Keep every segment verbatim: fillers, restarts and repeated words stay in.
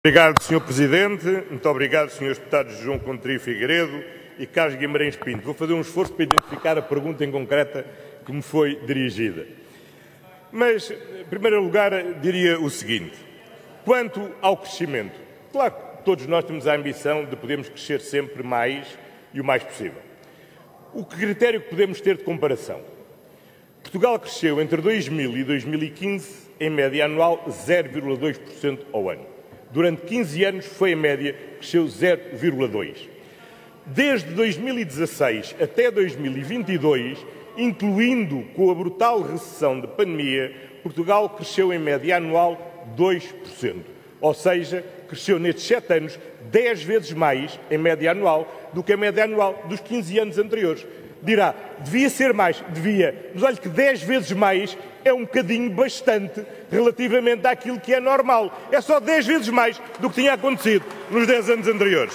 Obrigado, senhor Presidente. Muito obrigado, senhores deputados João Coutinho Figueiredo e Carlos Guimarães Pinto. Vou fazer um esforço para identificar a pergunta em concreta que me foi dirigida. Mas, em primeiro lugar, diria o seguinte. Quanto ao crescimento, claro que todos nós temos a ambição de podermos crescer sempre mais e o mais possível. O critério que podemos ter de comparação? Portugal cresceu entre dois mil e dois mil e quinze, em média anual, zero vírgula dois por cento ao ano. Durante quinze anos foi a média, cresceu zero vírgula dois por cento. Desde dois mil e dezasseis até dois mil e vinte e dois, incluindo com a brutal recessão de pandemia, Portugal cresceu em média anual dois por cento. Ou seja, cresceu nestes sete anos dez vezes mais em média anual do que a média anual dos quinze anos anteriores. Dirá, devia ser mais, devia, mas olha que dez vezes mais é um bocadinho bastante relativamente àquilo que é normal. É só dez vezes mais do que tinha acontecido nos dez anos anteriores.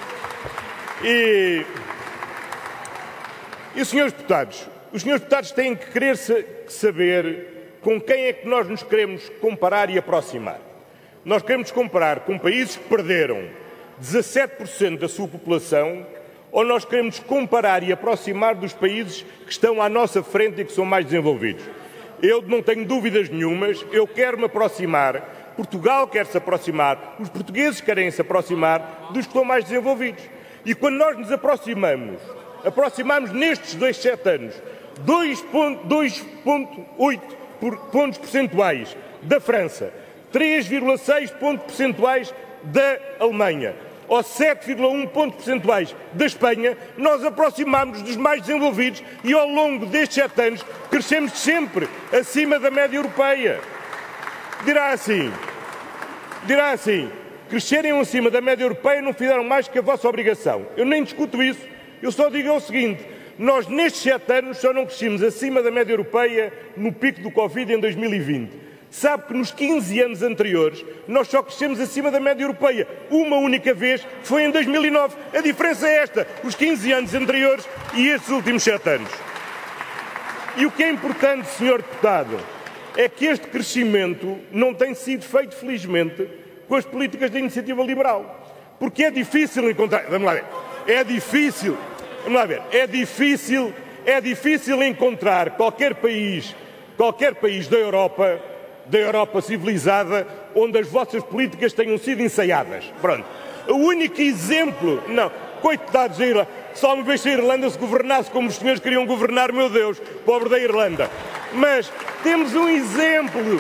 E, e os senhores deputados, os senhores deputados têm que querer saber com quem é que nós nos queremos comparar e aproximar. Nós queremos comparar com países que perderam dezassete por cento da sua população, ou nós queremos comparar e aproximar dos países que estão à nossa frente e que são mais desenvolvidos? Eu não tenho dúvidas nenhumas, eu quero me aproximar, Portugal quer se aproximar, os portugueses querem se aproximar dos que estão mais desenvolvidos. E quando nós nos aproximamos, aproximamos nestes dois, sete anos, dois vírgula oito pontos percentuais da França, três vírgula seis pontos percentuais da Alemanha, ou sete vírgula um pontos percentuais da Espanha, nós aproximamos dos mais desenvolvidos e ao longo destes sete anos crescemos sempre acima da média europeia. Dirá assim, dirá assim, crescerem acima da média europeia não fizeram mais que a vossa obrigação. Eu nem discuto isso, eu só digo o seguinte, nós nestes sete anos só não crescemos acima da média europeia no pico do Covid em dois mil e vinte. Sabe que nos quinze anos anteriores nós só crescemos acima da média europeia. Uma única vez foi em dois mil e nove. A diferença é esta, os quinze anos anteriores e estes últimos sete anos. E o que é importante, senhor deputado, é que este crescimento não tem sido feito, felizmente, com as políticas da iniciativa liberal. Porque é difícil encontrar... Vamos lá ver. É difícil... Vamos lá ver. É difícil, é difícil encontrar qualquer país, qualquer país da Europa... da Europa civilizada, onde as vossas políticas tenham sido ensaiadas. Pronto. O único exemplo... Não, coitados da Irlanda. Só uma vez se a Irlanda se governasse como os senhores queriam governar, meu Deus, pobre da Irlanda. Mas temos um exemplo.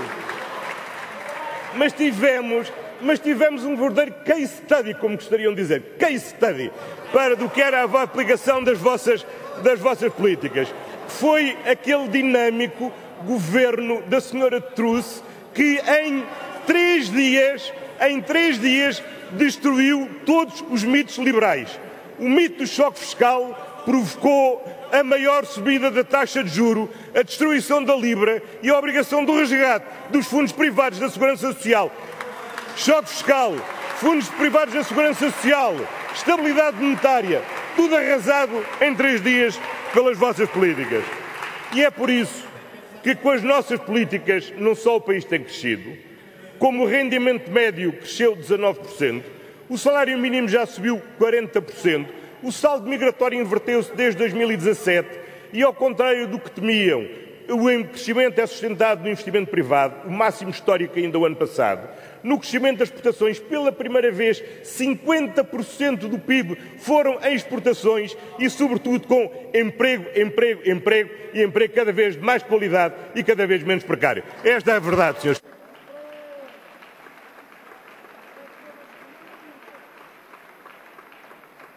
Mas tivemos, mas tivemos um verdadeiro case study, como gostariam de dizer. Case study, para do que era a aplicação das vossas, das vossas políticas. Foi aquele dinâmico governo da senhora Truss que em três dias, em três dias, destruiu todos os mitos liberais. O mito do choque fiscal provocou a maior subida da taxa de juro, a destruição da Libra e a obrigação do resgate dos fundos privados da Segurança Social. Choque fiscal, fundos privados da Segurança Social, estabilidade monetária, tudo arrasado em três dias pelas vossas políticas. E é por isso que com as nossas políticas não só o país tem crescido, como o rendimento médio cresceu dezanove por cento, o salário mínimo já subiu quarenta por cento, o saldo migratório inverteu-se desde dois mil e dezassete e, ao contrário do que temiam, o crescimento é sustentado no investimento privado, o máximo histórico ainda o ano passado. No crescimento das exportações, pela primeira vez, cinquenta por cento do P I B foram em exportações e, sobretudo, com emprego, emprego, emprego e emprego cada vez de mais qualidade e cada vez menos precário. Esta é a verdade, senhores.